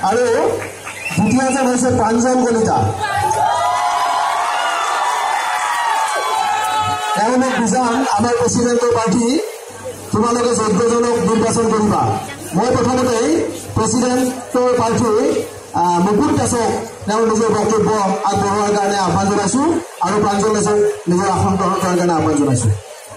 আৰু দ্বিতীয়জন হৈছে প্ৰাঞ্জল কলিতা। এওঁলোক দুজন আমাৰ প্ৰেচিডেণ্টৰ প্ৰাৰ্থী। তোমালোকে যোগ্যজনক নিৰ্বাচন কৰিবা। মই প্ৰথমতে প্ৰেচিডেণ্টৰ প্ৰাৰ্থী মুকুট দাসক তেওঁৰ নিজৰ বক্তব্য আগবঢ়োৱাৰ কাৰণে আহ্বান জনাইছোঁ আৰু প্ৰাঞ্জল দাসক নিজৰ আসন গ্ৰহণ কৰাৰ কাৰণে আহ্বান জনাইছোঁ।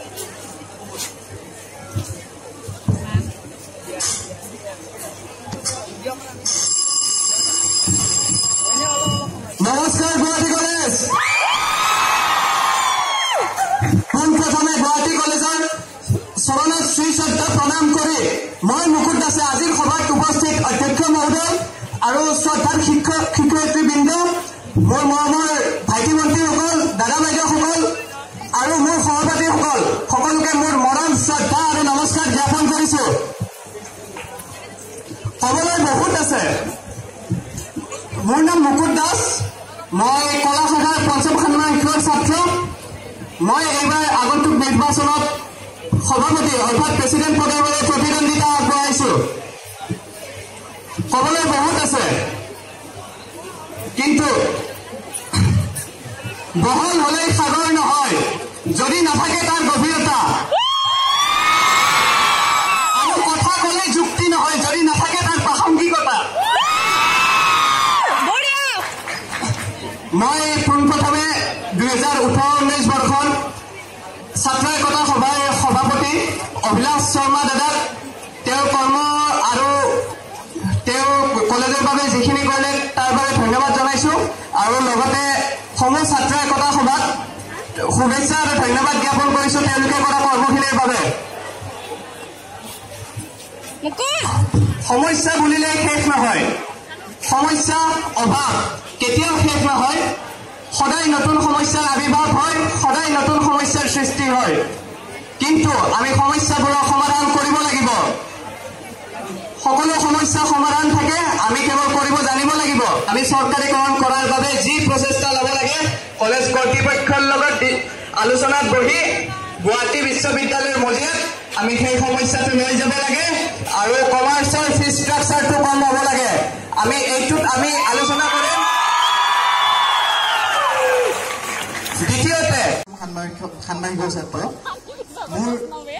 নমস্কাৰ গুৱাহাটী কলেজ। পোনপ্ৰথমে গুৱাহাটী কলেজৰ চৰণত শ্ৰী শ্ৰদ্ধা প্ৰণাম কৰি মই মুকুট দাসে আজিৰ সভাত উপস্থিত অধ্যক্ষ মহোদয় আৰু শ্ৰদ্ধাৰ শিক্ষক শিক্ষয়িত্ৰীবৃন্দ, মোৰ মৰমৰ ভাইটি ভণ্টিসকল, দাদা বাইদেউসকল আৰু মোৰ সহপাঠীসকল, সকলোকে মোৰ মৰম শ্ৰদ্ধা আৰু নমস্কাৰ জ্ঞাপন কৰিছোঁ। ক'বলৈ বহুত আছে। মোৰ নাম মুকুট দাস। মই কলা শাখাৰ পঞ্চম ষান্মাসিকৰ ছাত্ৰ। মই এইবাৰ আগন্তুক নিৰ্বাচনত সভাপতি অৰ্থাৎ প্ৰেচিডেণ্ট পদৰ বাবে প্ৰতিদ্বন্দ্বিতা আগবঢ়াইছোঁ। ক'বলৈ বহুত আছে, কিন্তু বহল হ'লেই সাগৰ নহয়, যদি নাথাকে তাৰ গভীৰতা, আৰু কথা ক'লে যুক্তি নহয় যদি নাথাকে তাৰ প্ৰাসংগিকতা। মই পোনপ্ৰথমে 2018-19 বৰ্ষৰ ছাত্ৰ একতা সভাৰ সভাপতি অভিলাষ শৰ্মা দাদাক তেওঁৰ কৰ্ম আৰু তেওঁ কলেজৰ বাবে যিখিনি কৰিলে তাৰ বাবে ধন্যবাদ জনাইছোঁ আৰু লগতে সমূহ ছাত্ৰ একতা সভাত শুভেচ্ছা আৰু ধন্যবাদ জ্ঞাপন কৰিছোঁ তেওঁলোকে কৰা কৰ্মখিনিৰ বাবে। সমস্যা বুলিলে শেষ নহয়, সমস্যা অভাৱ কেতিয়াও শেষ নহয়। সদায় নতুন সমস্যাৰ আবিৰ্ভাৱ হয়, সদায় নতুন সমস্যাৰ সৃষ্টি হয়, কিন্তু আমি সমস্যাবোৰক সমাধান কৰিব লাগিব। সকলো সমস্যা সমাধান থাকে, আমি কেৱল কৰিব জানিব লাগিব। আমি চৰকাৰীকৰণ কৰাৰ বাবে যি প্ৰচেষ্টা ল'ব লাগে, কলেজ কৰ্তৃপক্ষৰ লগত আলোচনাত বহি গুৱাহাটী বিশ্ববিদ্যালয়ৰ মজিয়াত আমি সেই সমস্যাটো লৈ যাব লাগে আৰু কমাৰ্চৰ ফি ষ্ট্ৰাকচাৰটো কম হ'ব লাগে। আমি এইটোত আমি আলোচনা কৰিম। দ্বিতীয়তে ষান্মাসিকৰ ছাত্ৰ মোৰ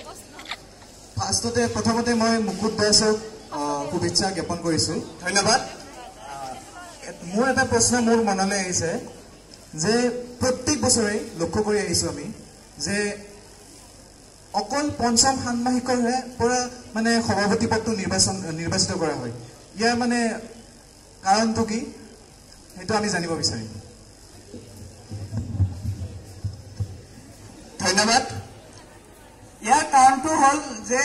প্ৰথমতে মই মুকুট দাসক শুভেচ্ছা জ্ঞাপন কৰিছোঁ, ধন্যবাদ। মোৰ এটা প্ৰশ্ন মোৰ মনলৈ আহিছে যে প্ৰত্যেক বছৰে লক্ষ্য কৰি আহিছোঁ আমি যে অকল পঞ্চম ষান্মাসিকৰহে পৰা মানে সভাপতি পদটো নিৰ্বাচিত কৰা হয়। ইয়াৰ মানে কাৰণটো কি সেইটো আমি জানিব বিচাৰিম। ধন্যবাদ। ইয়াৰ কাৰণটো হ'ল যে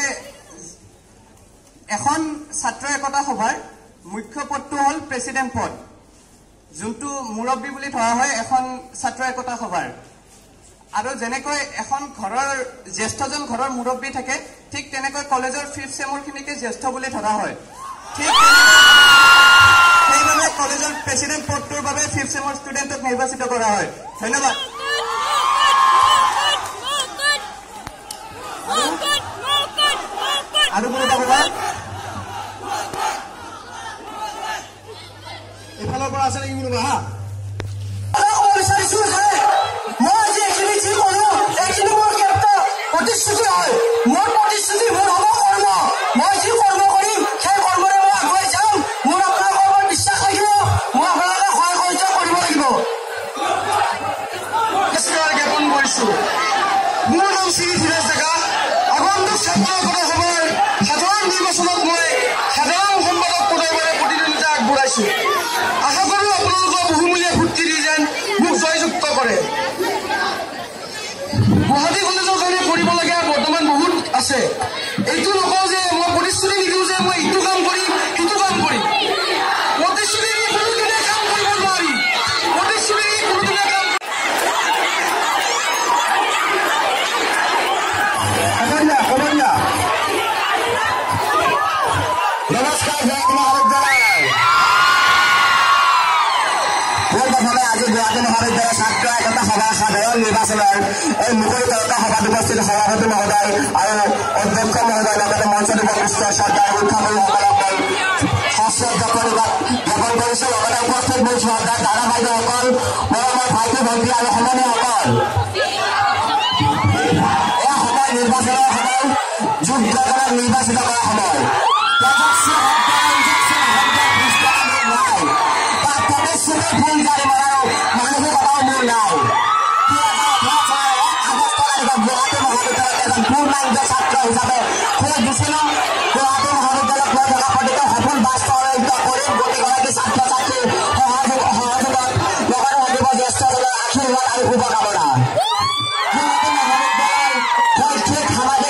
এখন ছাত্ৰ একতা সভাৰ মুখ্য পদটো হ'ল প্ৰেচিডেণ্ট পদ, যোনটো মুৰব্বী বুলি ধৰা হয় এখন ছাত্ৰ একতা সভাৰ। আৰু যেনেকৈ এখন ঘৰৰ জ্যেষ্ঠজন ঘৰৰ মুৰব্বী থাকে, ঠিক তেনেকৈ কলেজৰ 5th চেমৰখিনিকে জ্যেষ্ঠ বুলি ধৰা হয়। ঠিক সেইবাবে কলেজৰ প্ৰেচিডেণ্ট পদটোৰ বাবে 5th চেমৰ ষ্টুডেণ্টক নিৰ্বাচিত কৰা হয়। ধন্যবাদ। আৰু কোনোবা ক'বা? এইফালৰ পৰা আছে নেকি কোনোবা? হা, বিচাৰিছো যে মই আজি এইখিনি যি কৰো এইখিনি মোৰ ক্ষেত্ৰত প্ৰতিশ্ৰুতি হয়। মোৰ প্ৰতিশ্ৰুতি মোৰ হ'ব কৰ্ম। মই যি কৰ্ম কৰিম সেই কৰ্মৰে মই আগুৱাই যাম। মোৰ আপোনালোকৰ ওপৰত বিশ্বাস লাগিব, মই আপোনালোকে সহায় সহযোগ কৰিব লাগিব। জ্ঞাপন কৰিছো। মোৰ নাম শ্ৰী ধীৰেশ ডেকা। আগন্তুক ছাত্ৰ একতা সভাৰ সাধাৰণ নিৰ্বাচনত মই সাধাৰণ সম্পাদক পদৰ বাবে প্ৰতিদ্বন্দ্বিতা আগবঢ়াইছোঁ। আশা কৰোঁ আপোনালোকৰ বহুমূলীয়া ভোটটি দি যেন মোক জয়যুক্ত কৰে। গুৱাহাটী কলেজৰ কাৰণে কৰিবলগীয়া বৰ্তমান বহুত আছে। এইটো নকওঁ যে মই প্ৰতিশ্ৰুতি নিদিওঁ যে মই ইটো কাম কৰিম সিটো কাম কৰিম। প্ৰতিশ্ৰুতি দি কোনোদিনে কাম কৰিব নোৱাৰি। প্ৰতিশ্ৰুতি দি কোনোদিনে কাম নমস্কাৰ। আজি গুৱাহাটী মহাবিদ্যালয়ৰ ছাত্ৰ একতা সভা সাধাৰণ নিৰ্বাচনৰ এই মুকলি তৰ্ক সভাত উপস্থিত সভাপতি মহোদয় আৰু অধ্যক্ষ মহোদয় লগতে মঞ্চত উপবিষ্ট শ্ৰদ্ধাৰ শিক্ষাগুৰুসকলক সশ্ৰদ্ধ প্ৰণিপাত শ্ৰদ্ধাৰ দাদা বাইদেউসকল, মৰমৰ ভাইটি ভণ্টি আৰু সমনীয়াসকল, এয়া সময় নিৰ্বাচনৰ সময়, যোগ্যজনক নিৰ্বাচিত কৰা সময়। মানসিকতাও মোৰ নাই। গুৱাহাটী মহাবিদ্যালয়ত এজন পূৰ্ণাংগ ছাত্ৰ হিচাপে সুযোগ দিছিলোঁ। গুৱাহাটী মহাবিদ্যালয়ত মই থকা প্ৰতিটো সপোন বাস্তৱায়িত কৰিম প্ৰতিগৰাকী ছাত্ৰ ছাত্ৰীৰ সহযোগত লগতে থাকিব জ্যেষ্ঠজনৰ আশীৰ্বাদ আৰু শুভকামনা। গুৱাহাটী মহাবিদ্যালয় শৈক্ষিক সামাজিক